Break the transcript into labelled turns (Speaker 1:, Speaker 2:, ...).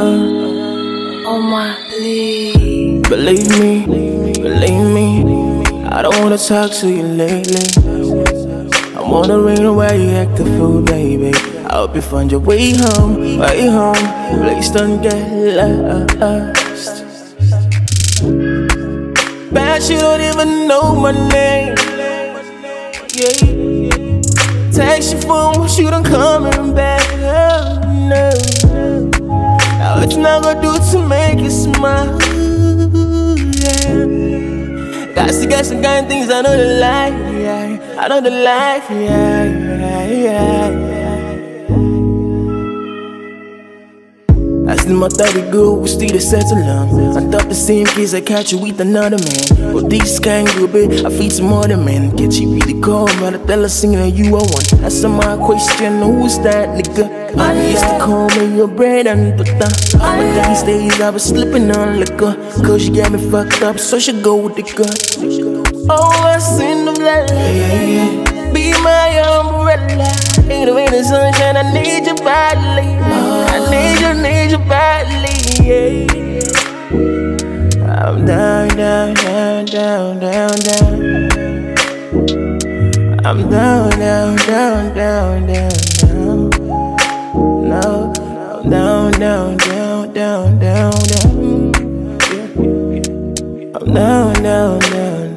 Speaker 1: On my leave.
Speaker 2: Believe me, I don't wanna talk to you lately. I'm wondering why you act the fool, baby. I hope you find your way home, Please don't get lost. Bet you don't even know my name. Yeah. Text your phone, wish you done coming back. Oh no. Now it's not gonna do to make you smile. Yeah. Got some kind of things I know the life. Yeah. I know the life. Yeah. I still my 30 good, we still to settle down. I thought the same case I catch you with another man. But this kind good bit, I feel some other man. Get you really cold, but I tell her singing that you are one. That's my question, who's that nigga? I used to call me your bread and butter. But these days I was slipping on liquor. Cause you got me fucked up, so she go with the gut. Oh, I seen them like, be my umbrella. Ain't no rain or sunshine, I need you badly. I need you badly, yeah. I'm down. I'm down. No, I'm down. I'm down.